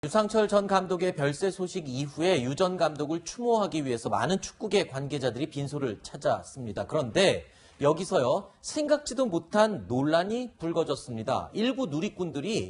유상철 전 감독의 별세 소식 이후에 유 전 감독을 추모하기 위해서 많은 축구계 관계자들이 빈소를 찾아왔습니다. 그런데 여기서요, 생각지도 못한 논란이 불거졌습니다. 일부 누리꾼들이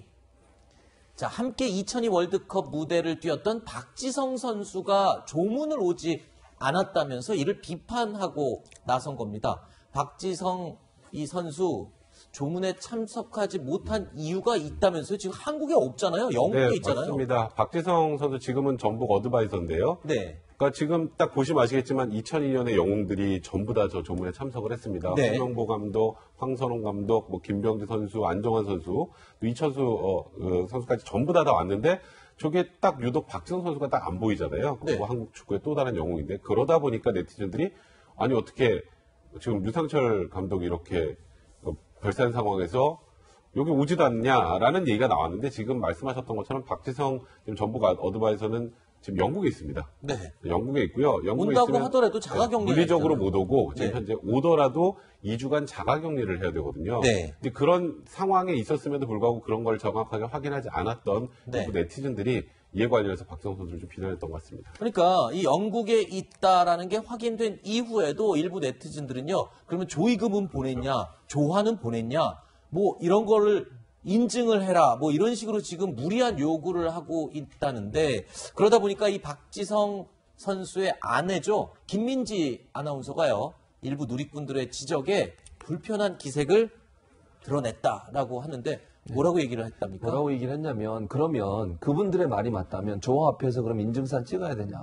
함께 2002 월드컵 무대를 뛰었던 박지성 선수가 조문을 오지 않았다면서 이를 비판하고 나선 겁니다. 박지성 이 선수 조문에 참석하지 못한 이유가 있다면서요? 지금 한국에 없잖아요. 영국에 있잖아요. 맞습니다. 박지성 선수 지금은 전북 어드바이저인데요. 네. 그러니까 지금 딱 보시면 아시겠지만 2002년에 영웅들이 전부 다 저 조문에 참석을 했습니다. 네. 홍명보 감독, 황선홍 감독, 김병지 선수, 안정환 선수, 이철수 선수까지 전부 다 왔는데 저게 딱 유독 박지성 선수가 딱 안 보이잖아요. 네. 그리고 한국 축구의 또 다른 영웅인데 그러다 보니까 네티즌들이 아니 어떻게 지금 유상철 감독이 이렇게 별세한 상황에서 여기 오지도 않냐라는 얘기가 나왔는데 지금 말씀하셨던 것처럼 박지성 지금 전북 어드바이저는 지금 영국에 있습니다. 네. 영국에 있고요. 영국에 온다고 있으면 하더라도 자가격리 물리적으로 못 오고 지금 네. 현재 오더라도 2주간 자가격리를 해야 되거든요. 네. 근데 그런 상황에 있었음에도 불구하고 그런 걸 정확하게 확인하지 않았던 네. 네티즌들이 이에 관련해서 박지성 선수를 좀 비난했던 것 같습니다. 그러니까 이 영국에 있다라는 게 확인된 이후에도 일부 네티즌들은요. 그러면 조의금은 보냈냐, 조화는 보냈냐, 뭐 이런 거를 인증을 해라, 뭐 이런 식으로 지금 무리한 요구를 하고 있다는데 그러다 보니까 이 박지성 선수의 아내죠. 김민지 아나운서가요. 일부 누리꾼들의 지적에 불편한 기색을 드러냈다라고 하는데 뭐라고 얘기를 했답니까? 뭐라고 얘기를 했냐면 그러면 그분들의 말이 맞다면 조화 앞에서 그럼 인증사진 찍어야 되냐.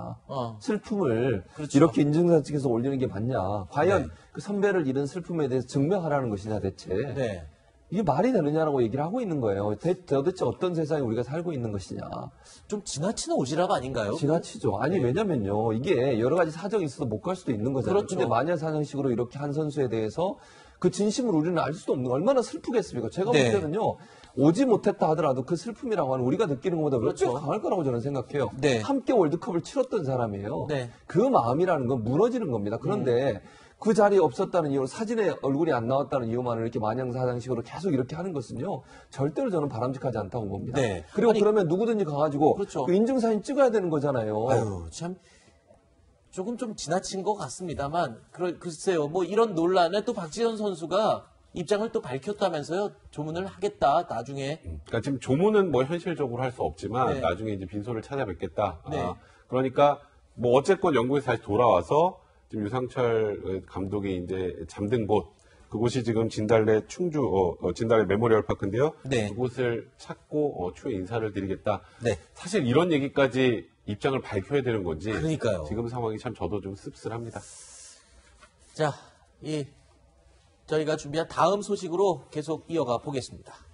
슬픔을 그렇죠. 이렇게 인증사진 찍어서 올리는 게 맞냐. 과연 네. 그 선배를 잃은 슬픔에 대해서 증명하라는 것이냐 대체. 네. 이게 말이 되느냐라고 얘기를 하고 있는 거예요. 도대체 어떤 세상에 우리가 살고 있는 것이냐. 좀 지나치는 오지랖 아닌가요? 지나치죠. 아니 왜냐면요. 이게 여러 가지 사정이 있어서 못 갈 수도 있는 거잖아요. 그렇죠. 근데 마녀사냥식으로 이렇게 한 선수에 대해서 그 진심을 우리는 알 수도 없는 거 얼마나 슬프겠습니까? 제가 네. 볼 때는요. 오지 못했다 하더라도 그 슬픔이라고 하는 우리가 느끼는 것보다 몇 배 그렇죠. 강할 거라고 저는 생각해요. 네. 함께 월드컵을 치렀던 사람이에요. 네. 그 마음이라는 건 무너지는 겁니다. 그런데 그 자리에 없었다는 이유로 사진에 얼굴이 안 나왔다는 이유만으로 이렇게 마냥사냥식으로 계속 이렇게 하는 것은요. 절대로 저는 바람직하지 않다고 봅니다. 네. 그리고 아니, 그러면 누구든지 가가지고 그렇죠. 그 인증사진 찍어야 되는 거잖아요. 아유, 참 조금 좀 지나친 것 같습니다만 글쎄요. 뭐 이런 논란에 또 박지현 선수가 입장을 또 밝혔다면서요. 조문을 하겠다. 나중에. 그러니까 지금 조문은 뭐 현실적으로 할 수 없지만 네. 나중에 이제 빈소를 찾아뵙겠다. 네. 그러니까 뭐 어쨌건 영국에서 다시 돌아와서 지금 유상철 감독이 이제 잠든 곳 그곳이 지금 진달래 충주 진달래 메모리얼 파크인데요. 네. 그곳을 찾고 추후에 인사를 드리겠다. 네. 사실 이런 얘기까지 입장을 밝혀야 되는 건지 그러니까요. 지금 상황이 참 저도 좀 씁쓸합니다. 자, 저희가 준비한 다음 소식으로 계속 이어가 보겠습니다.